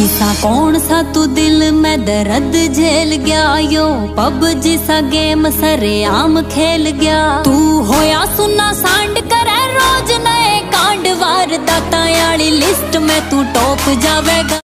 इसा कौन सा तू दिल में दर्द झेल गया, यो पब जिसा गेम सरेआम खेल गया। तू होया सुना सांड करे रोज नए कांड, वारदातां वाली लिस्ट में तू टॉप जावेगा।